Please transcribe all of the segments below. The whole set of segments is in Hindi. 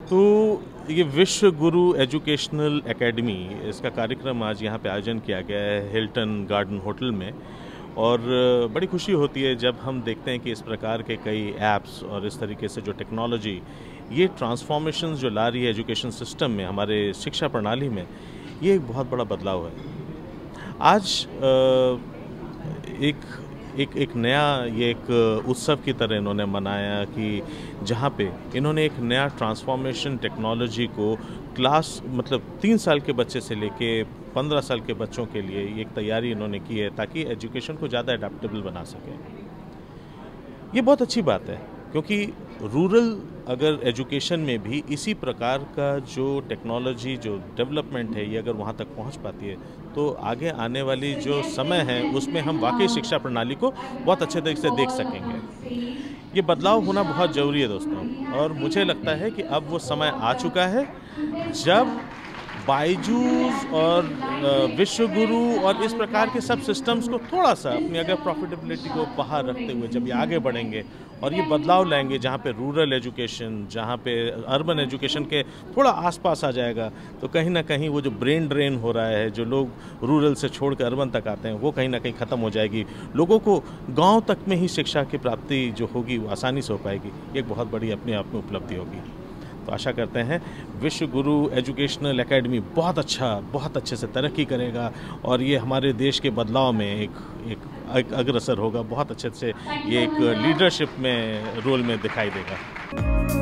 तो ये विश्व गुरु एजुकेशनल एकेडमी, इसका कार्यक्रम आज यहाँ पे आयोजन किया गया है हिल्टन गार्डन होटल में। और बड़ी खुशी होती है जब हम देखते हैं कि इस प्रकार के कई ऐप्स और इस तरीके से जो टेक्नोलॉजी ये ट्रांसफॉर्मेशन जो ला रही है एजुकेशन सिस्टम में, हमारे शिक्षा प्रणाली में, ये एक बहुत बड़ा बदलाव है। आज एक नया ये एक उत्सव की तरह इन्होंने मनाया कि जहाँ पे इन्होंने एक नया ट्रांसफॉर्मेशन टेक्नोलॉजी को क्लास मतलब 3 साल के बच्चे से लेके 15 साल के बच्चों के लिए एक तैयारी इन्होंने की है ताकि एजुकेशन को ज़्यादा अडेप्टेबल बना सकें। ये बहुत अच्छी बात है क्योंकि रूरल अगर एजुकेशन में भी इसी प्रकार का जो टेक्नोलॉजी जो डेवलपमेंट है ये अगर वहाँ तक पहुँच पाती है तो आगे आने वाली जो समय है उसमें हम वाकई शिक्षा प्रणाली को बहुत अच्छे तरीके से देख सकेंगे। ये बदलाव होना बहुत ज़रूरी है दोस्तों, और मुझे लगता है कि अब वो समय आ चुका है जब बायजूस और विश्व गुरु और इस प्रकार के सब सिस्टम्स को थोड़ा सा अपनी अगर प्रॉफिटेबिलिटी को बाहर रखते हुए जब ये आगे बढ़ेंगे और ये बदलाव लाएंगे जहाँ पे रूरल एजुकेशन, जहाँ पे अर्बन एजुकेशन के थोड़ा आसपास आ जाएगा, तो कहीं ना कहीं वो जो ब्रेन ड्रेन हो रहा है, जो लोग रूरल से छोड़ कर अर्बन तक आते हैं, वो कहीं ना कहीं ख़त्म हो जाएगी। लोगों को गाँव तक में ही शिक्षा की प्राप्ति जो होगी वो आसानी से हो पाएगी। ये एक बहुत बड़ी अपने आप में उपलब्धि होगी। तो आशा करते हैं विश्व गुरु एजुकेशनल एकेडमी बहुत अच्छे से तरक्की करेगा और ये हमारे देश के बदलाव में एक अग्रसर होगा, बहुत अच्छे से ये एक लीडरशिप में रोल में दिखाई देगा।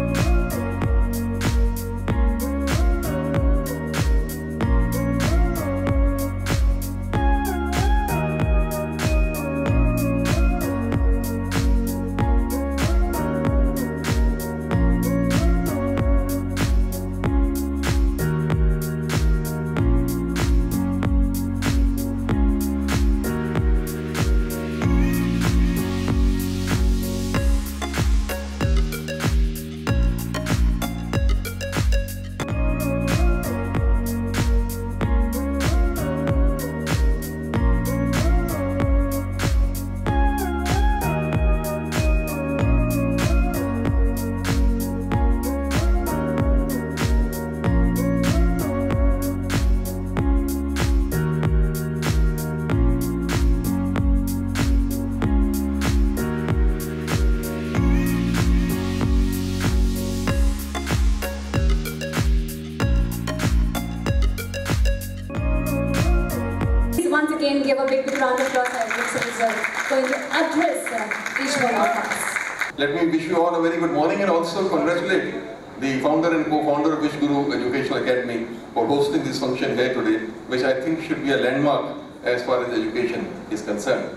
Once again, give a big round of applause as Mr. is going to address each one of us. Let me wish you all a very good morning and also congratulate the founder and co-founder of Vish Guru Educational Academy for hosting this function here today, which I think should be a landmark as far as education is concerned.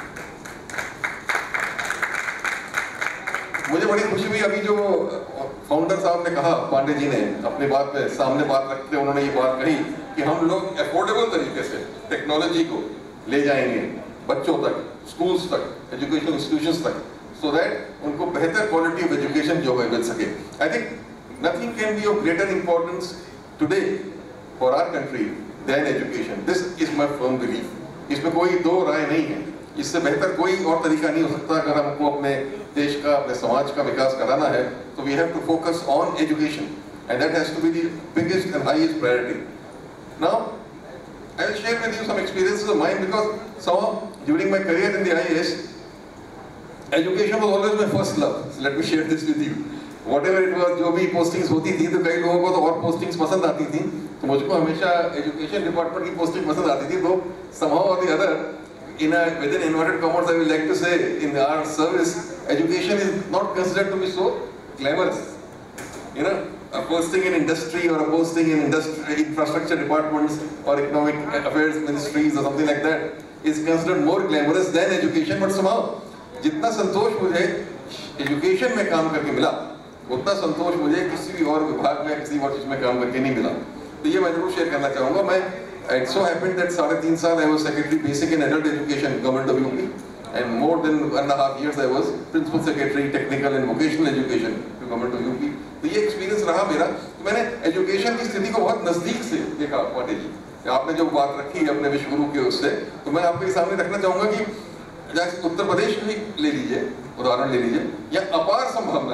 मुझे बड़ी खुशी हुई अभी जो फाउंडर साहब ने कहा, पांडे जी ने अपनी बात में सामने बात रखते उन्होंने ये बात कही कि हम लोग अफोर्डेबल तरीके से टेक्नोलॉजी को ले जाएंगे बच्चों तक, स्कूल्स तक, एजुकेशनल इंस्टीट्यूशंस तक, सो दैट उनको बेहतर क्वालिटी ऑफ एजुकेशन जो है मिल सके। I think nothing can be of greater importance today for our country than education. This is my firm belief. इसमें कोई दो राय नहीं है। इससे बेहतर कोई और तरीका नहीं हो सकता। अगर हमको अपने देश का, अपने समाज का विकास कराना है तो we have to focus on education and that has to be the biggest and highest priority. Now, I will share with you some experiences of mine because during my career in the IAS, education was always my first love. So let me share this with you. Whatever it was, जो भी postings होती थी, तो कई लोगों को तो और postings पसंद आती थी, तो मुझको हमेशा education department की posting पसंद आती थी। तो somehow or the other, within inverted commas, I would like to say, in our service, education is not considered to be so glamorous. You know, a posting in industry or a posting in infrastructure departments or economic affairs ministries or something like that is considered more glamorous than education. But somehow, जितना संतोष मुझे education में काम करके मिला, उतना संतोष मुझे किसी भी और विभाग में, किसी और चीज में काम करके नहीं मिला। तो ये मैं जरूर शेयर करना चाहूँगा। मैं it so happened that 3.5 साल I was secretary basic and adult education government of UP, and more than 1.5 years I was principal secretary technical and vocational education to government of UP। तो ये एक्सपीरियंस रहा मेरा। तो मैंने एजुकेशन की स्थिति को बहुत नजदीक से देखा। पांडे जी, आपने जो बात रखी अपने विश्व गुरु के उससे, तो मैं आपके सामने रखना चाहूंगा कि जैसे उत्तर प्रदेश ही ले लीजिए, उदाहरण ले लीजिए, या अपार संभावनाएं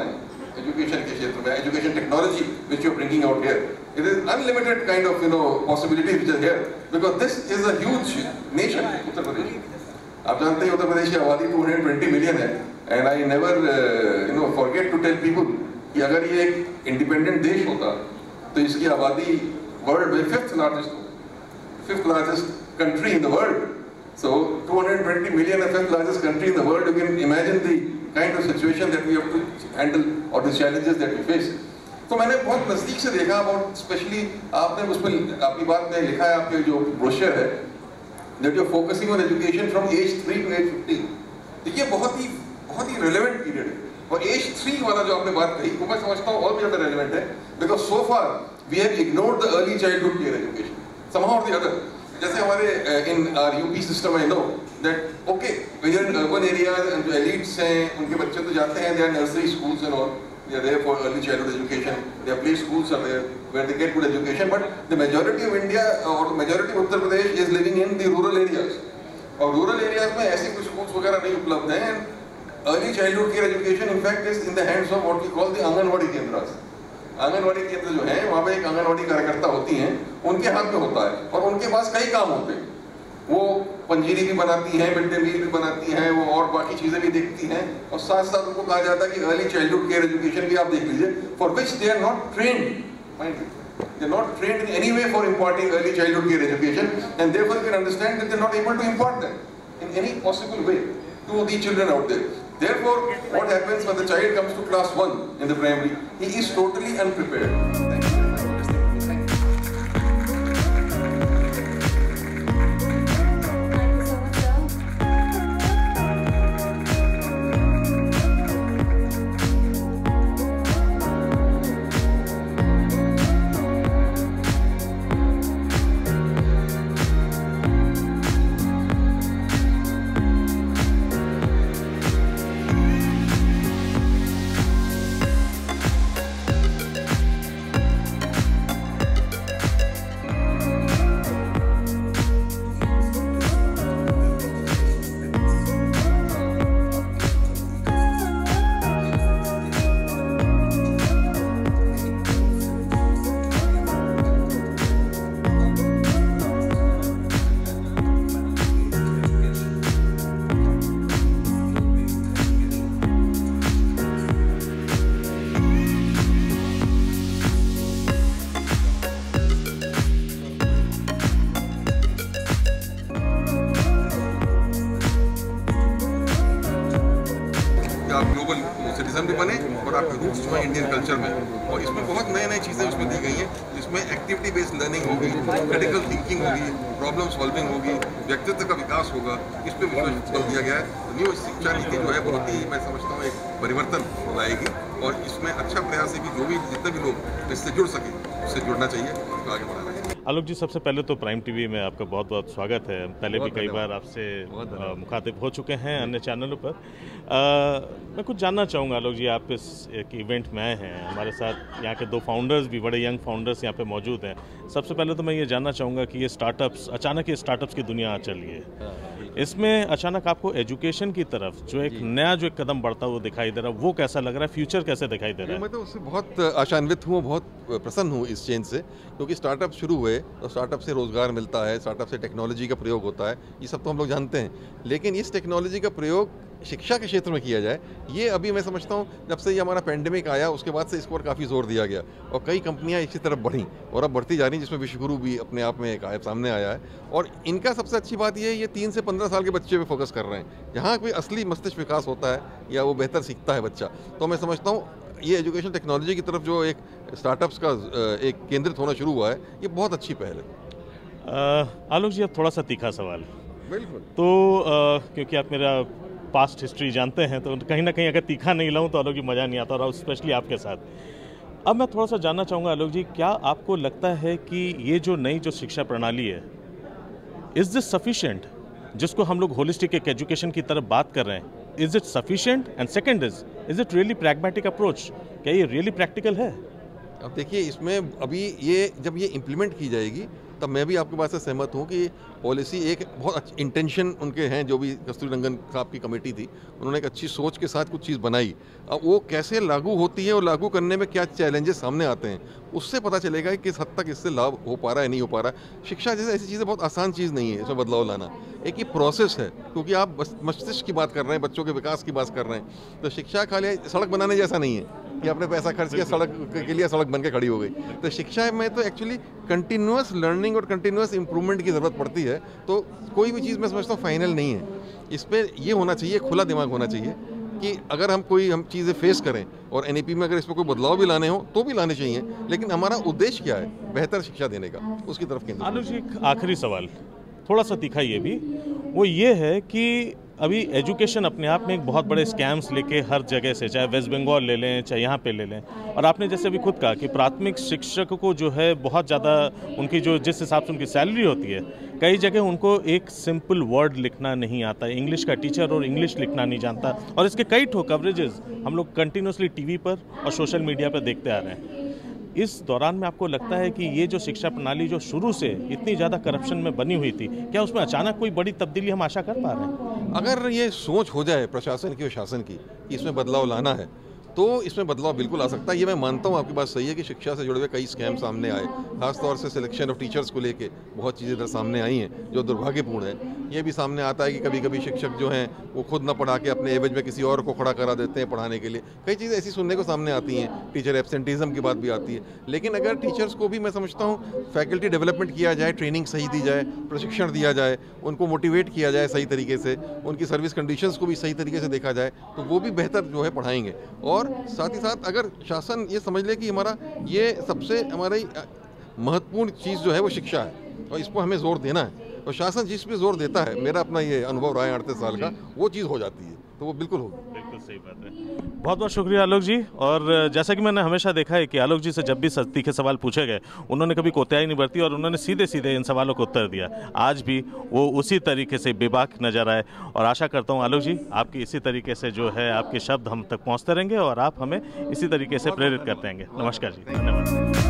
एजुकेशन के क्षेत्र में, education technology which you are bringing out here, it is unlimited kind of possibilities which are here, because this is a huge nation Uttar Pradesh. आप जानते हैं उत्तर प्रदेश की आबादी 220 मिलियन है, and I never forget to tell people कि अगर ये एक इंडिपेंडेंट देश होता तो इसकी आबादी वर्ल्ड में fifth largest country in the world. So 220 million, the fifth largest country in the world. You can imagine the kind of situation that we have to handle or the challenges that we face. तो मैंने बहुत नज़दीक से देखा, और स्पेशली आपने उसमें आपकी बात में लिखा है, आपके जो ब्रोशर है, that you are focusing on education from age 3 to age 15. तो ये बहुत ही relevant period है, और age 3 वाला जो आपने बात कही वो मैं समझता हूँ और भी ज़्यादा relevant है, because so far we have ignored the early childhood care education somehow or the other. जैसे हमारे in UP system I know that okay where in urban areas and जो एलिट्स हैं उनके बच्चे तो जाते हैं, they are nursery schools and all, they are there for early childhood education, there play schools are there where they get good education, but the majority of India और majority of Uttar Pradesh is living in the rural areas, और रूरल एरियाज में ऐसे कुछ स्कूल्स वगैरह नहीं उपलब्ध हैं, and early childhood care education in fact is in the hands of what we call the Anganwadi Kendra. Anganwadi केंद्र जो है वहाँ पे एक आंगनवाड़ी कार्यकर्ता होती हैं, उनके हाथ में होता है, और उनके पास कई काम होते हैं, वो पंजीरी भी बनाती हैं, मिड डे मील भी बनाती हैं, वो और बाकी चीज़ें भी देखती हैं, और साथ साथ उनको कहा जाता है कि अर्ली चाइल्डहुड केयर एजुकेशन भी आप देख लीजिए, for which they are not trained, they are not trained in any way for imparting early childhood care education, and therefore you can understand that they are not able to impart that in any possible way to the children out there. Therefore, what happens when the child comes to class 1 in the primary? He is totally unprepared. Citizen भी बने और आपके रूट्स जो है इंडियन कल्चर में, और इसमें बहुत नई चीज़ें उसमें दी गई हैं, जिसमें एक्टिविटी बेस्ड लर्निंग होगी, क्रिटिकल थिंकिंग होगी, प्रॉब्लम सॉल्विंग होगी, व्यक्तित्व का विकास होगा, इस पर विशेष बल दिया गया है। न्यू शिक्षा नीति जो है बहुत ही, मैं समझता हूँ, एक परिवर्तन लाएगी, और इसमें अच्छा प्रयास है कि जो भी जितने भी लोग इससे जुड़ सके उससे जुड़ना चाहिए, उसको आगे बढ़ाना चाहिए। आलोक जी, सबसे पहले तो प्राइम टीवी में आपका बहुत बहुत स्वागत है। पहले भी कई बार आपसे मुखातिब हो चुके हैं अन्य चैनलों पर। मैं कुछ जानना चाहूँगा आलोक जी, आप इस एक इवेंट में आए हैं, हमारे साथ यहाँ के 2 फाउंडर्स भी, बड़े यंग फाउंडर्स यहाँ पे मौजूद हैं। सबसे पहले तो मैं ये जानना चाहूँगा कि ये स्टार्टअप्स, अचानक ये स्टार्टअप्स की दुनिया चली है, इसमें अचानक आपको एजुकेशन की तरफ जो एक नया जो एक कदम बढ़ता हुआ दिखाई दे रहा है, वो कैसा लग रहा है, फ्यूचर कैसे दिखाई दे रहा है? मैं तो उससे बहुत आशान्वित हूँ, बहुत प्रसन्न हूँ इस चेंज से, क्योंकि स्टार्टअप शुरू हुए तो स्टार्टअप से रोज़गार मिलता है, स्टार्टअप से टेक्नोलॉजी का प्रयोग होता है, ये सब तो हम लोग जानते हैं, लेकिन इस टेक्नोलॉजी का प्रयोग शिक्षा के क्षेत्र में किया जाए, ये अभी मैं समझता हूँ जब से ये हमारा पेंडेमिक आया उसके बाद से इस पर काफ़ी जोर दिया गया, और कई कंपनियाँ इसी तरफ बढ़ी और अब बढ़ती जा रही, जिसमें विश्वगुरु भी अपने आप में एक सामने आया है। और इनका सबसे अच्छी बात ये 3 से 15 साल के बच्चे पे फोकस कर रहे हैं, जहाँ कोई असली मस्तिष्क विकास होता है या वो बेहतर सीखता है बच्चा। तो मैं समझता हूँ ये एजुकेशन टेक्नोलॉजी की तरफ जो एक स्टार्टअप्स का एक केंद्रित होना शुरू हुआ है, ये बहुत अच्छी पहल है। आलोक जी, अब थोड़ा सा तीखा सवाल। बिल्कुल। तो क्योंकि आप मेरा पास्ट हिस्ट्री जानते हैं, तो कहीं ना कहीं अगर तीखा नहीं लाऊं तो आलोक जी मज़ा नहीं आता, और स्पेशली आपके साथ। अब मैं थोड़ा सा जानना चाहूँगा आलोक जी, क्या आपको लगता है कि ये जो नई जो शिक्षा प्रणाली है, इज़ दिस सफिशिएंट, जिसको हम लोग होलिस्टिक एक एजुकेशन की तरफ बात कर रहे हैं, is it sufficient? And second is it really pragmatic approach? क्या ये रियली प्रैक्टिकल है? अब देखिए, इसमें अभी ये जब ये इम्प्लीमेंट की जाएगी तब मैं भी आपकी बात से सहमत हूँ कि पॉलिसी एक बहुत अच्छी इंटेंशन उनके हैं, जो भी कस्तूरी रंगन साहब की कमेटी थी, उन्होंने एक अच्छी सोच के साथ कुछ चीज़ बनाई। अब वो कैसे लागू होती है और लागू करने में क्या चैलेंजेस सामने आते हैं, उससे पता चलेगा कि किस हद तक इससे लाभ हो पा रहा है, नहीं हो पा रहा है। शिक्षा जैसे ऐसी चीज़ें बहुत आसान चीज़ नहीं है इसमें बदलाव लाना, एक ये प्रोसेस है, क्योंकि आप मस्तिष्क की बात कर रहे हैं, बच्चों के विकास की बात कर रहे हैं। तो शिक्षा खाली सड़क बनाने जैसा नहीं है कि आपने पैसा खर्च किया सड़क के लिए, सड़क बन के खड़ी हो गई। तो शिक्षा में तो एक्चुअली कंटिन्यूअस लर्निंग और कंटिन्यूअस इंप्रूवमेंट की ज़रूरत पड़ती है। तो कोई भी चीज़ मैं समझता हूँ फाइनल नहीं है, इस पर ये होना चाहिए, खुला दिमाग होना चाहिए कि अगर हम चीज़ें फेस करें और एनईपी में अगर इस पर कोई बदलाव भी लाने हो तो भी लाने चाहिए, लेकिन हमारा उद्देश्य क्या है, बेहतर शिक्षा देने का, उसकी तरफ केंद्रित। आलोक जी, एक आखिरी सवाल, थोड़ा सा तीखा ये भी, वो ये है कि अभी एजुकेशन अपने आप में एक बहुत बड़े स्कैम्स लेके हर जगह से, चाहे वेस्ट बंगाल ले लें, चाहे यहाँ पे ले लें, और आपने जैसे अभी खुद कहा कि प्राथमिक शिक्षक को जो है बहुत ज़्यादा उनकी जो जिस हिसाब से उनकी सैलरी होती है, कई जगह उनको एक सिंपल वर्ड लिखना नहीं आता, इंग्लिश का टीचर और इंग्लिश लिखना नहीं जानता, और इसके कई ठो कवरेजेस हम लोग कंटिन्यूसली टीवी पर और सोशल मीडिया पर देखते आ रहे हैं। इस दौरान में आपको लगता है कि ये जो शिक्षा प्रणाली जो शुरू से इतनी ज़्यादा करप्शन में बनी हुई थी, क्या उसमें अचानक कोई बड़ी तब्दीली हम आशा कर पा रहे हैं? अगर ये सोच हो जाए प्रशासन की और शासन की कि इसमें बदलाव लाना है, तो इसमें बदलाव बिल्कुल आ सकता है। ये मैं मानता हूँ, आपकी बात सही है कि शिक्षा से जुड़े हुए कई स्कैम सामने आए, खासतौर से सिलेक्शन ऑफ टीचर्स को लेके बहुत चीज़ें इधर सामने आई हैं जो दुर्भाग्यपूर्ण है। ये भी सामने आता है कि कभी कभी शिक्षक जो हैं वो खुद न पढ़ा के अपने एवज में किसी और को खड़ा करा देते हैं पढ़ाने के लिए। कई चीज़ें ऐसी सुनने को सामने आती हैं, टीचर एब्सेंटिज्म की बात भी आती है। लेकिन अगर टीचर्स को भी मैं समझता हूँ फैकल्टी डेवलपमेंट किया जाए, ट्रेनिंग सही दी जाए, प्रशिक्षण दिया जाए, उनको मोटिवेट किया जाए सही तरीके से, उनकी सर्विस कंडीशंस को भी सही तरीके से देखा जाए, तो वो भी बेहतर जो है पढ़ाएंगे। और साथ ही साथ अगर शासन ये समझ ले कि हमारा ये सबसे हमारी महत्वपूर्ण चीज़ जो है वो शिक्षा है और इस पर हमें जोर देना है, और शासन जिस पे जोर देता है, मेरा अपना ये अनुभव रहा है 38 साल का, वो चीज़ हो जाती है, तो वो बिल्कुल होगी। बिल्कुल सही बात है। बहुत बहुत शुक्रिया आलोक जी। और जैसा कि मैंने हमेशा देखा है कि आलोक जी से जब भी तीखे सवाल पूछे गए, उन्होंने कभी कोताही नहीं बरती और उन्होंने सीधे सीधे इन सवालों को उत्तर दिया। आज भी वो उसी तरीके से बेबाक नजर आए, और आशा करता हूँ आलोक जी आपकी इसी तरीके से जो है आपके शब्द हम तक पहुँचते रहेंगे और आप हमें इसी तरीके से प्रेरित करते रहेंगे। नमस्कार जी, धन्यवाद।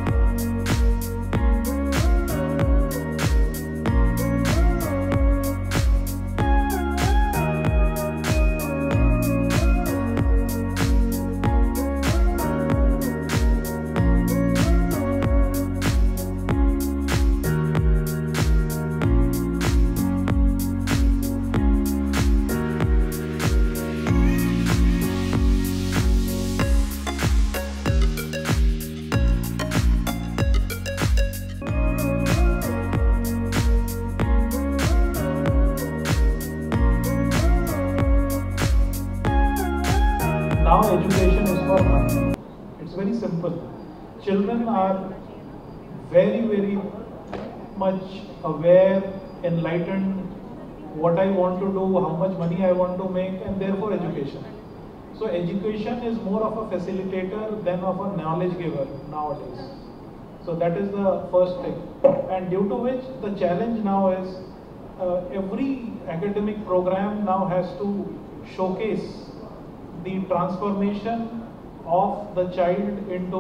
Now education is for money. It's very simple. Children are very much aware, enlightened, what I want to do, how much money I want to make, and therefore education. So education is more of a facilitator than of a knowledge giver nowadays. So that is the first thing. And due to which the challenge now is every academic program now has to showcase the transformation of the child into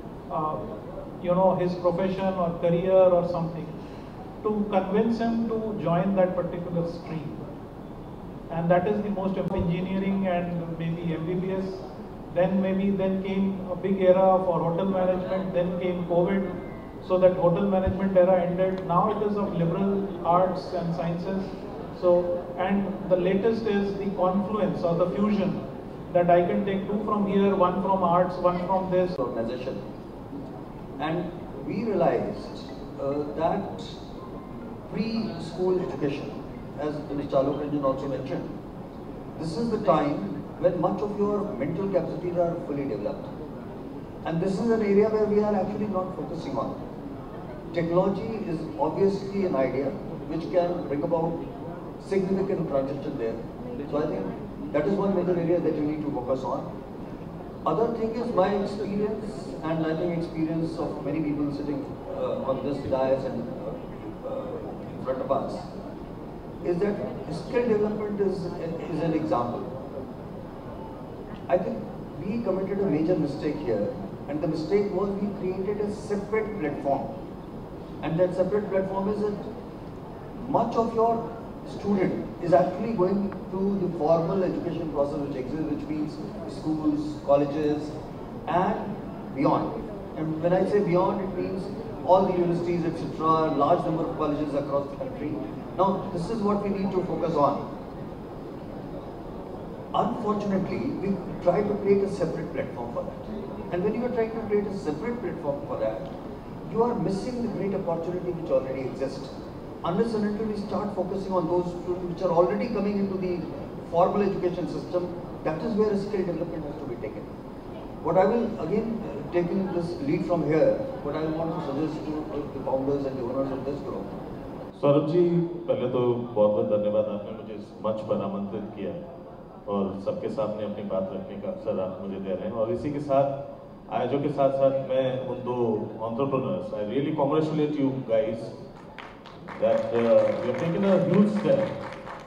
his profession or career or something, to convince him to join that particular stream. And that is the most of engineering and maybe MBBS. Then came a big era for hotel management, then came COVID, so that hotel management era ended. Now it is of liberal arts and sciences. So, and the latest is the confluence or the fusion, that I can take two from here, one from arts, one from this organization. And we realized that pre-school education, as Mr. Alok Ranjan also mentioned, this is the time when much of your mental capacities are fully developed. And this is an area where we are actually not focusing on. Technology is obviously an idea which can bring about significant transition there. So I think that is one major area that you need to focus on. Other thing is my experience, and I think experience of many people sitting on this dais and in front of us, is that skill development is an example. I think we committed a major mistake here, and the mistake was we created a separate platform. And that separate platform is that much of your student is actually going through the formal education process which exists, which means schools, colleges and beyond. And when I say beyond, it means all the universities, etc., large number of colleges across the country. Now, this is what we need to focus on. Unfortunately, we try to create a separate platform for that. And when you are trying to create a separate platform for that, you are missing the great opportunity which already exists. Unless and until we start focusing on those students which are already coming into the formal education system, that is where a skill development has to be taken. What I will, again, taking this lead from here, what I want to suggest to the founders and the owners of this group. Saurabh ji, पहले तो बहुत बहुत धन्यवाद, आपने मुझे इस मंच पर आमंत्रित किया और सबके सामने अपनी बात रखने का अवसर आप मुझे दे रहे हैं। और इसी के साथ आयोजकों के साथ साथ मैं उन दो entrepreneurs, I really congratulate you guys that you have taken a huge step.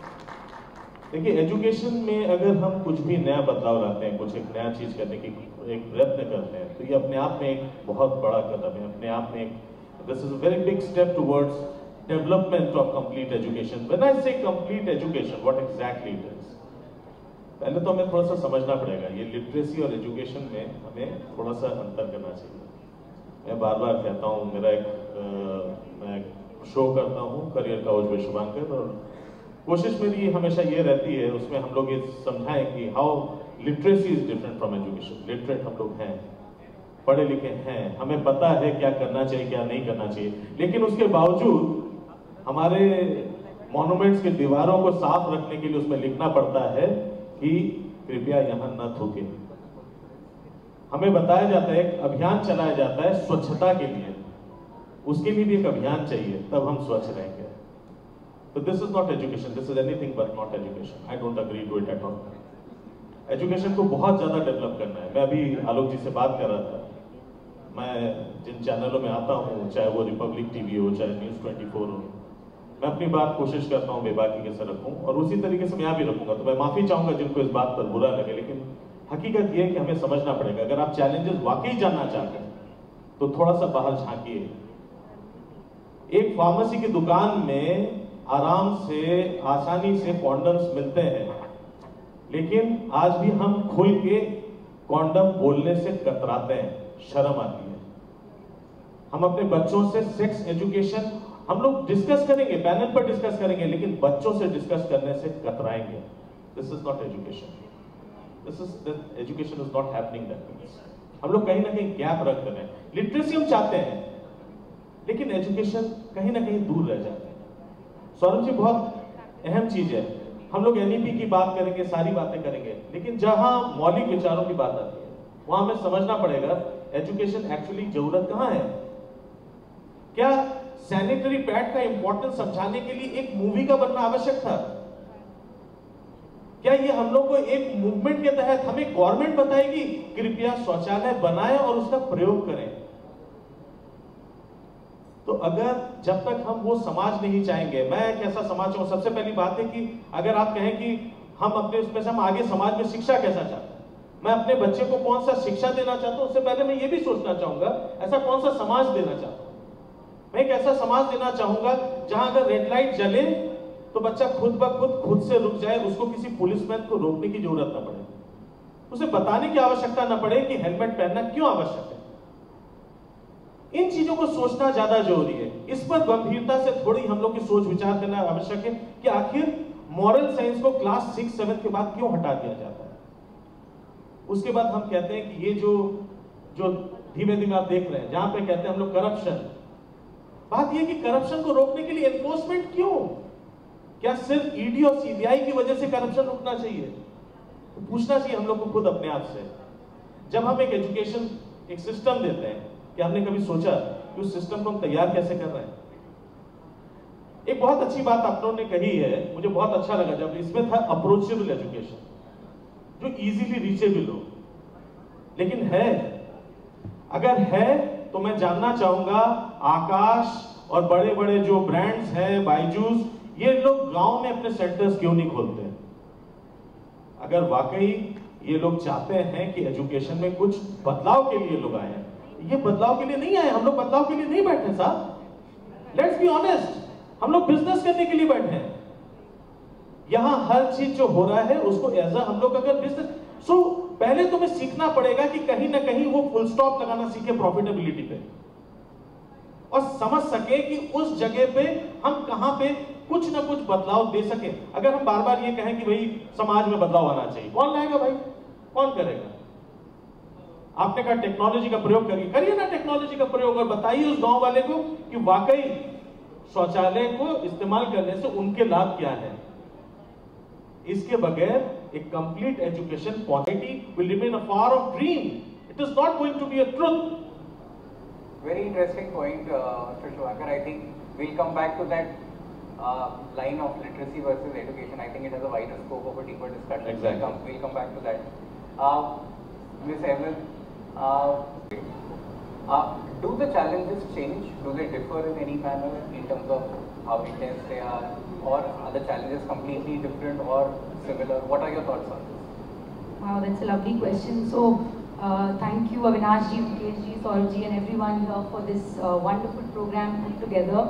देखिए, एजुकेशन में अगर हम कुछ भी नया बदलाव लाते हैं, कुछ एक नया चीज करने की एक प्रयत्न करते हैं, तो ये अपने आप में एक बहुत बड़ा कदम है, अपने आप में एक this is a very big step towards development of complete education. When I say complete education, what exactly it is, पहले तो हमें थोड़ा सा समझना पड़ेगा, ये लिटरेसी और एजुकेशन में हमें थोड़ा सा अंतर करना चाहिए। मैं बार बार कहता हूँ, मेरा मैं शो करता हूँ करियर काउच विद शुभांकर, और कोशिश मेरी हमेशा ये रहती है, उसमें हम लोग ये समझाएं कि how literacy is different from education. Literate हम लोग हैं, पढ़े लिखे हैं, हमें पता है क्या करना चाहिए क्या नहीं करना चाहिए, लेकिन उसके बावजूद हमारे मॉन्यूमेंट्स की दीवारों को साफ रखने के लिए उसमें लिखना पड़ता है कि कृपया यहां न थूकें। हमें बताया जाता है, एक अभियान चलाया जाता है स्वच्छता के लिए, उसके लिए भी एक अभियान चाहिए, तब हम स्वच्छ रहेंगे। तो this is not education, this is anything but not education. I don't agree to it at all. Education को बहुत ज्यादा डेवलप करना है। मैं अभी आलोक जी से बात कर रहा था, मैं जिन चैनलों में आता हूँ, चाहे वो रिपब्लिक टीवी हो, चाहे न्यूज 24 हो, मैं अपनी बात कोशिश करता हूँ बेबाकी से रखूं, और उसी तरीके से मैं यहाँ भी रखूंगा। तो मैं माफी चाहूंगा जिनको इस बात पर बुरा लगे, लेकिन हकीकत यह है कि हमें समझना पड़ेगा, अगर आप चैलेंजेस वाकई जानना चाहते हैं तो थोड़ा सा बाहर झांकिए। एक फार्मेसी की दुकान में आराम से, आसानी से कॉन्डम्स मिलते हैं, लेकिन आज भी हम खुल के कॉन्डम बोलने से कतराते हैं, शर्म आती है। हम अपने बच्चों से सेक्स एजुकेशन हम लोग डिस्कस करेंगे, पैनल पर डिस्कस करेंगे, लेकिन बच्चों से डिस्कस करने से कतराएंगे। This is not education, this is education is not happening that means. हम लोग कहीं ना कहीं गैप रख रहे हैं। लिटरेसी हम चाहते हैं, लेकिन एजुकेशन कहीं ना कहीं दूर रह जाते हैं। सौरभ जी, बहुत अहम चीज है, हम लोग एनईपी की बात करेंगे, सारी बातें करेंगे, लेकिन जहां मौलिक विचारों की बात आती है वहां हमें समझना पड़ेगा एजुकेशन एक्चुअली जरूरत कहां है। क्या सैनिटरी पैड का इंपॉर्टेंस समझाने के लिए एक मूवी का बनना आवश्यक था? क्या ये हम लोग को एक मूवमेंट के तहत हमें गवर्नमेंट बताएगी कृपया शौचालय बनाएं और उसका प्रयोग करें? तो अगर जब तक हम वो समाज नहीं चाहेंगे, मैं एक ऐसा समाज चाहूं, सबसे पहली बात है कि अगर आप कहें कि हम अपने उसमें से हम आगे समाज में शिक्षा कैसा चाहते हैं, मैं अपने बच्चे को कौन सा शिक्षा देना चाहता हूं, उससे पहले मैं ये भी सोचना चाहूंगा ऐसा कौन सा समाज देना चाहता हूं। मैं एक ऐसा समाज देना चाहूंगा जहां अगर रेड लाइट जले तो बच्चा खुद ब खुद से रुक जाए, उसको किसी पुलिसमैन को रोकने की जरूरत ना पड़े, उसे बताने की आवश्यकता ना पड़े कि हेलमेट पहनना क्यों आवश्यक है। इन चीजों को सोचना ज्यादा जरूरी है। इस पर गंभीरता से थोड़ी हम लोग की सोच विचार करना आवश्यक है कि आखिर मॉरल साइंस को क्लास 6-7 के बाद क्यों हटा दिया जाता है। उसके बाद हम कहते हैं कि ये जो धीमे धीमे आप देख रहे हैं, जहां पे कहते हैं हम लोग करप्शन, बात यह कि करप्शन को रोकने के लिए एनफोर्समेंट क्यों? क्या सिर्फ ईडी और सीबीआई की वजह से करप्शन रुकना चाहिए? तो पूछना चाहिए हम लोग को खुद अपने आप से। जब हम एक एजुकेशन, एक सिस्टम देते हैं, कि हमने कभी सोचा कि उस सिस्टम को हम तैयार कैसे कर रहे हैं? एक बहुत अच्छी बात आप लोगों ने कही है, मुझे बहुत अच्छा लगा, जब इसमें था अप्रोचेबल एजुकेशन, जो इजीली रीचेबल हो। लेकिन है, अगर है तो मैं जानना चाहूंगा आकाश और बड़े बड़े जो ब्रांड्स हैं, बायजूस, ये लोग गांव में अपने सेंटर्स क्यों नहीं खोलते? अगर वाकई ये लोग चाहते हैं कि एजुकेशन में कुछ बदलाव के लिए लोग आए हैं, ये बदलाव के लिए नहीं आए, हम लोग बदलाव के लिए नहीं बैठे साहब। लेट्स बी ऑनेस्ट, हम लोग बिजनेस करने के लिए बैठे हैं। यहां हर चीज जो हो रहा है उसको एज अ हम लोग अगर बिजनेस, सो पहले तुम्हें सीखना पड़ेगा कि कहीं ना कहीं वो फुल स्टॉप लगाना सीखे प्रॉफिटेबिलिटी पे, और समझ सके कि उस जगह पे हम कहां पे कुछ ना कुछ बदलाव दे सके। अगर हम बार बार ये कहें कि भाई समाज में बदलाव आना चाहिए, कौन लाएगा भाई, कौन करेगा? आपने कहा टेक्नोलॉजी का प्रयोग करिए, करिए ना टेक्नोलॉजी का प्रयोग, और बताइए उस गांव वाले को कि वाकई शौचालय को इस्तेमाल करने से उनके लाभ क्या है। इसके बगैर एक complete education polity will remain a far off dream, it is not going to be a truth. Very interesting point, Mr. Shivankar. I think we'll come back to that line of literacy versus education. I think it has a wider scope of a deeper discussion. Exactly. We'll come back to that. Ms. Evan, do the challenges change? Do they differ in any manner in terms of how intense they are, or are the challenges completely different or similar? What are your thoughts on this? Wow, that's a lovely question. So, thank you Avinash ji, Mukesh ji, Saurabh ji and everyone here for this wonderful program put together.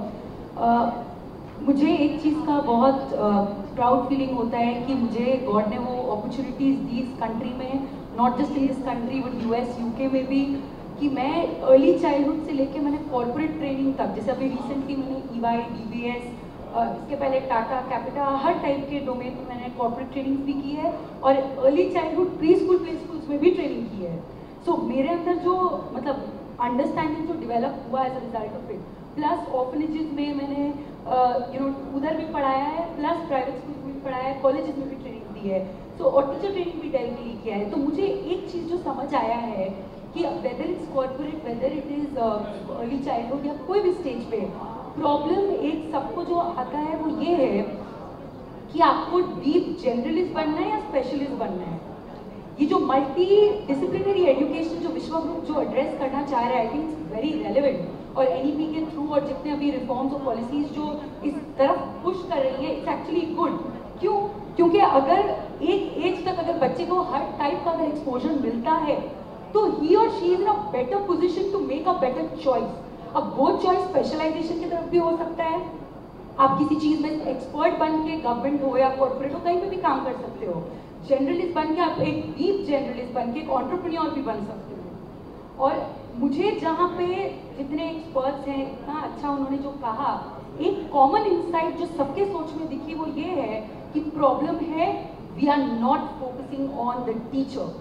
मुझे एक चीज़ का बहुत प्राउड फीलिंग होता है कि मुझे गॉड ने वो अपॉर्चुनिटीज़ दी इस कंट्री में, not just in this country but US UK में भी, कि मैं अर्ली चाइल्डहुड से लेके मैंने कॉर्पोरेट ट्रेनिंग तक, जैसे अभी रिसेंटली मैंने EY, DBS, इसके पहले टाटा कैपिटा, हर टाइप के डोमेन में मैंने कॉर्पोरेट ट्रेनिंग भी की है, और early childhood pre school play schools में भी ट्रेनिंग की है। सो मेरे अंदर जो मतलब अंडरस्टैंडिंग जो डेवलप हुआ as a result of it, plus orphanages में मैंने उधर भी पढ़ाया है, प्लस प्राइवेट स्कूल में भी पढ़ाया है, कॉलेजेस में भी ट्रेनिंग दी है, सो और टीचर ट्रेनिंग भी डेली किया है। तो मुझे एक चीज़ जो समझ आया है कि whether it's corporate, whether it is early childhood या कोई भी स्टेज पे, प्रॉब्लम एक सबको जो आता है वो ये है कि आपको डीप जनरलिस्ट बनना है या स्पेशलिस्ट बनना है। ये जो मल्टी डिसिप्लिनरी एजुकेशन जो विश्व ग्रुप जो एड्रेस करना चाह रहा है, I think it's very relevant, और NEP के थ्रू और जितने अभी रिफॉर्म्स और पॉलिसीज जो इस तरफ पुश कर रही है, इट्स एक्चुअली गुड। क्यों? क्योंकि अगर एक एज तक अगर बच्चे को हर टाइप का अगर एक्सपोजर मिलता है तो ही और she is in a better position to make a better choice. अब वो चॉइस स्पेशलाइजेशन की तरफ भी हो सकता है, आप किसी चीज में एक्सपर्ट बन के गवर्नमेंट हो या कॉर्पोरेट हो कहीं पे भी काम कर सकते हो, जनरलिस्ट बन के आप एक डीप जनरलिस्ट बन के एक एंटरप्रेन्योर भी बन सकते हो। और मुझे जहाँ पे जितने एक्सपर्ट्स हैं इतना अच्छा उन्होंने जो कहा, एक कॉमन इंसाइट जो सबके सोच में दिखी वो ये है कि प्रॉब्लम है we are not focusing on the teacher.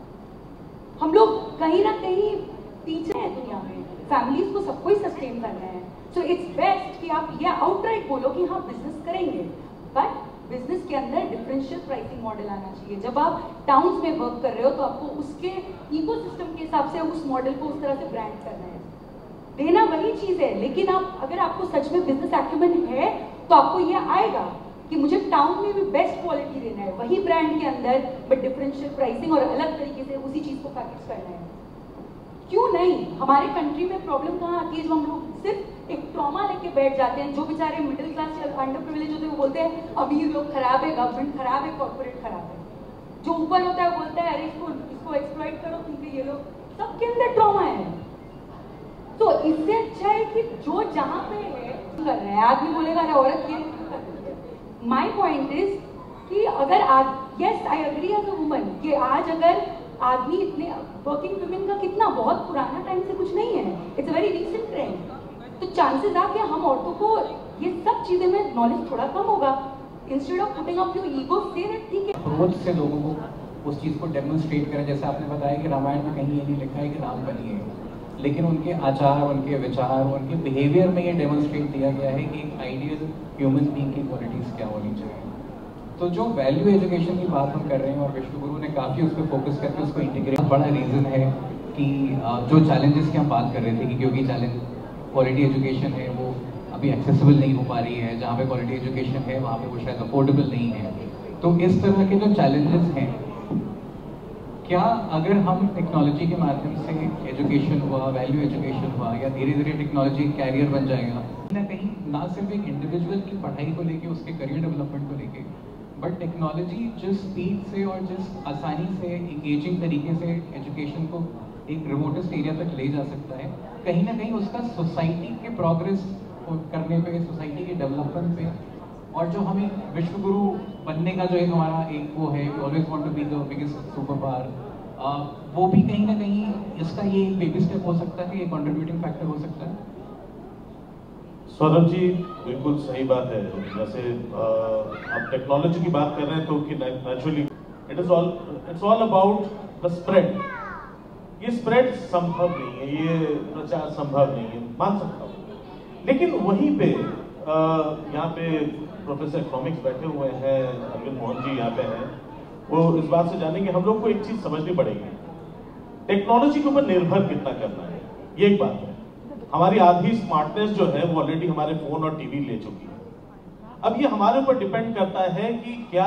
हम लोग कहीं ना कहीं टीचर हैं दुनिया में, फैमिलीज को सबको ही सस्टेन करना है, सो इट्स बेस्ट कि आप ये आउटराइट बोलो कि हाँ बिजनेस करेंगे, बट बिजनेस के अंदर डिफरेंशियल प्राइसिंग मॉडल आना चाहिए। जब आप टाउन्स में वर्क कर रहे हो तो आपको उसके इकोसिस्टम के हिसाब से उस मॉडल को उस तरह से ब्रांड करना है, देना वही चीज है, लेकिन आप अगर आपको सच में बिजनेस एक्यूमेंट है तो आपको ये आएगा कि मुझे टाउन में भी बेस्ट क्वालिटी देना है, वही ब्रांड के अंदर बट डिफरेंशियल प्राइसिंग और अलग तरीके से उसी चीज को पैकेज करना है। क्यों नहीं? हमारे कंट्री में प्रॉब्लम कहाँ आती है, जो हम लोग सिर्फ एक ट्रॉमा लेके बैठ जाते हैं। जो बेचारे मिडिल क्लास या अंडर प्रिविलेज होते हैं वो बोलते हैं अमीर लोग खराब है, गवर्नमेंट खराब है, कॉर्पोरेट खराब है। जो ऊपर होता है वो बोलता है अरे इसको एक्सप्लॉइट करो क्योंकि ये लोग, सबके अंदर ट्रॉमा है। तो इससे अच्छा है कि जो जहाँ पे है कर रहा है, आदमी बोलेगा अरे औरत ये माई पॉइंट इज कि अगर yes I agree as a woman कि आज अगर आदमी इतने वर्किंग वुमेन का कितना बहुत पुराना टाइम से कुछ नहीं है, it's a very recent trend, तो चांसेस आ कि हम औरतों को ये सब चीजें में नॉलेज थोड़ा कम होगा। Instead of putting up your ego से ठीक है, अप्रोच से लोगों को उस चीज़ को डेमोन्स्ट्रेट करें। जैसे आपने बताया कि रामायण में कहीं ये नहीं लिखा है कि राम बनी है, लेकिन उनके आचार, उनके विचार, उनके बिहेवियर में ये डेमोन्स्ट्रेट किया गया है कि एक आइडियल ह्यूमन बीइंग की क्वालिटीज़ क्या होनी चाहिए। तो जो वैल्यू एजुकेशन की बात हम कर रहे हैं और विश्वगुरु ने काफ़ी उस पर फोकस करके उसको इंटीग्रेट, बड़ा रीज़न है कि जो चैलेंजेस की हम बात कर रहे थे कि क्योंकि चैलेंज क्वालिटी एजुकेशन है वो अभी एक्सेसिबल नहीं हो पा रही है, जहाँ पे क्वालिटी एजुकेशन है वहाँ पे वो शायद अफोर्डेबल नहीं है। तो इस तरह के जो चैलेंजेस हैं, क्या अगर हम टेक्नोलॉजी के माध्यम से एजुकेशन हुआ, वैल्यू एजुकेशन हुआ, या धीरे धीरे टेक्नोलॉजी कैरियर बन जाएगा, कहीं ना कहीं ना सिर्फ एक इंडिविजुअल की पढ़ाई को लेके, उसके करियर डेवलपमेंट को लेके, बट टेक्नोलॉजी जिस स्पीड से और जिस आसानी से इंगेजिंग तरीके से एजुकेशन को एक रिमोटेस्ट एरिया तक ले जा सकता है, कहीं ना कहीं उसका सोसाइटी के प्रोग्रेस करने पे, सोसाइटी के डेवलपमेंट पे, और जो हमें विश्व गुरु बनने का जो एक हमारा एक वो है, always want to be the biggest super power, वो भी कहीं ना कहीं इसका ये बेबी स्टेप हो सकता है, ये कंट्रीब्यूटिंग फैक्टर हो सकता है। सौरभ जी बिल्कुल सही बात है। जैसे आप टेक्नोलॉजी की बात कर रहे हैं तो कि naturally it's all about the spread. ये स्प्रेड संभव नहीं है, ये प्रचार संभव नहीं है, मान सकता हूँ। लेकिन वहीं पे यहाँ पे प्रोफेसर इकोनॉमिक्स बैठे हुए हैं, अरविंद मोहन जी यहाँ पे हैं, वो इस बात से जानेंगे। हम लोग को एक चीज समझनी पड़ेगी, टेक्नोलॉजी के ऊपर निर्भर कितना करना है, ये एक बात है। हमारी आधी स्मार्टनेस जो है वो ऑलरेडी हमारे फोन और टीवी ले चुकी है। अब ये हमारे ऊपर डिपेंड करता है कि क्या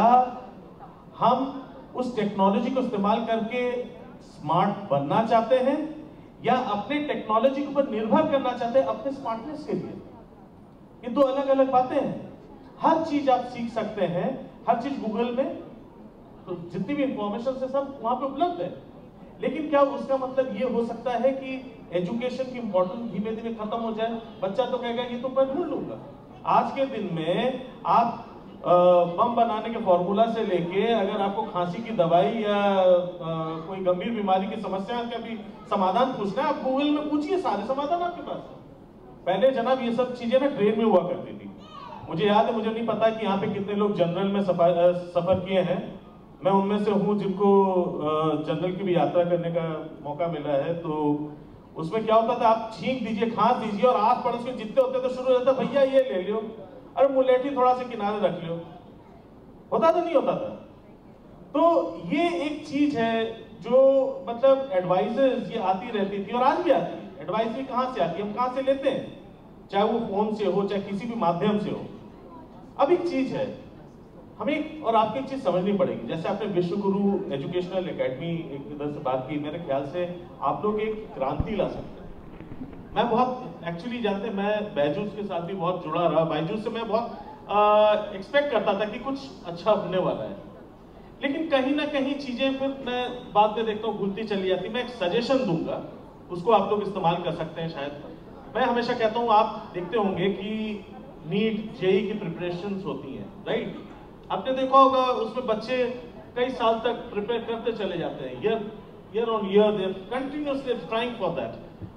हम उस टेक्नोलॉजी को इस्तेमाल करके स्मार्ट बनना चाहते हैं या अपने टेक्नोलॉजी के ऊपर निर्भर करना चाहते हैं अपने स्मार्टनेस के लिए। ये दो अलग अलग बातें हैं। हर चीज आप सीख सकते हैं, हर चीज गूगल में, तो जितनी भी इंफॉर्मेशन है सब वहां पे उपलब्ध है। लेकिन क्या उसका मतलब ये हो सकता है कि एजुकेशन की इंपॉर्टेंस धीमे धीमे खत्म हो जाए? बच्चा तो कहेगा ये तो मैं ढूंढ लूंगा। आज के दिन में आप बम बनाने के फॉर्मूला से लेके अगर आपको खांसी की दवाई या कोई गंभीर बीमारी की समस्या का भी समाधान पूछना है, आप गूगल में पूछिए, सारे समाधान आपके पास है। पहले जनाब ये सब चीजें ना ट्रेन में हुआ करती थी। मुझे याद है, मुझे नहीं पता कि यहाँ पे कितने लोग जनरल में सफर किए हैं। मैं उनमें से हूँ जिनको जनरल की भी यात्रा करने का मौका मिला है। तो उसमें क्या होता था, आप छींक दीजिए, खांस दीजिए और आस पड़ोस के जितने होते थे शुरू हो जाता, भैया ये ले लियो, अरे मुलेठी थोड़ा सा किनारे रख लियो। होता था नहीं होता था? तो ये एक चीज है जो मतलब एडवाइजेस ये आती रहती थी और आज भी आती है। एडवाइस भी कहाँ से आती है, हम कहाँ से लेते हैं, चाहे वो फोन से हो चाहे किसी भी माध्यम से हो। अब एक चीज है, हमें और आपको एक चीज समझनी पड़ेगी। जैसे आपने विश्व गुरु एजुकेशनल एकेडमी एक इधर से बात की, मेरे ख्याल से आप लोग एक क्रांति ला सकते हैं। मैं बहुत एक्चुअली जानते, मैं बायजूस के साथ भी बहुत जुड़ा रहा। बायजूस से मैं बहुत एक्सपेक्ट करता था कि कुछ अच्छा होने वाला है, लेकिन कहीं ना कहीं चीजें फिर मैं बाद में देखता हूँ भूलती चली जाती। मैं एक सजेशन दूंगा, उसको आप लोग इस्तेमाल कर सकते हैं। शायद मैं हमेशा कहता हूँ, आप देखते होंगे कि नीट जेई की प्रिपरेशंस होती हैं, राइट? आपने देखा होगा उसमें बच्चे कई साल तक प्रिपेयर करते चले जाते हैं, year on year they are continuously trying for that,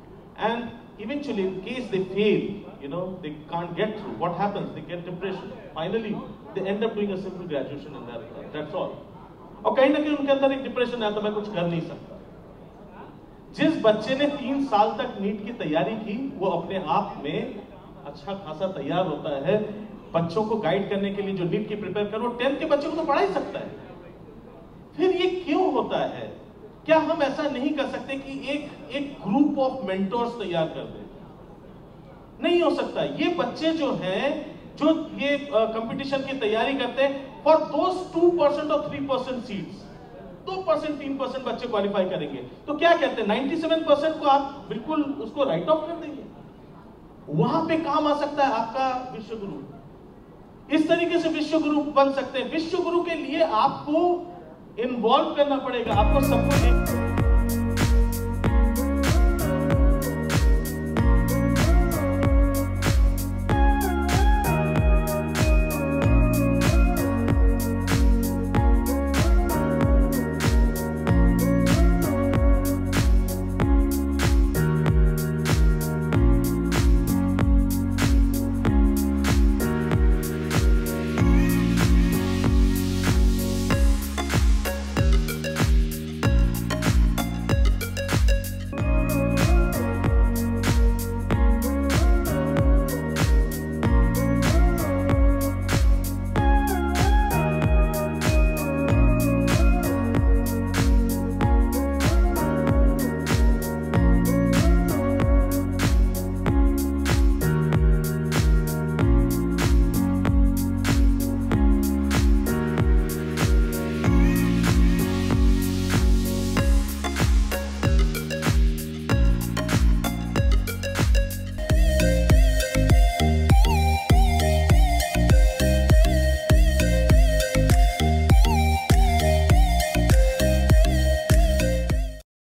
and eventually in case they fail, they can't get through. What happens? They get depression. Finally they end up doing a simple graduation in that's all. और कहीं ना कहीं उनके अंदर एक डिप्रेशन है, तो मैं कुछ कर नहीं सकता। जिस बच्चे ने 3 साल तक नीट की तैयारी की, वो अपने आप में अच्छा खासा तैयार होता है। बच्चों को गाइड करने के लिए जो नीट की प्रिपेयर कर, वो 10th के बच्चे को तो पढ़ा ही सकता है। फिर ये क्यों होता है? क्या हम ऐसा नहीं कर सकते कि एक ग्रुप ऑफ मेंटर्स तैयार कर दें? नहीं हो सकता। ये बच्चे जो हैं, जो ये कंपटीशन की तैयारी करते हैं, फॉर दोस 2% और 3% सीट्स, 2% 3% बच्चे क्वालिफाई करेंगे, तो क्या कहते हैं 97% को आप बिल्कुल उसको राइट ऑफ कर देंगे? वहां पे काम आ सकता है आपका विश्व गुरु। इस तरीके से विश्व गुरु बन सकते हैं। विश्व गुरु के लिए आपको इन्वॉल्व करना पड़ेगा, आपको सब कुछ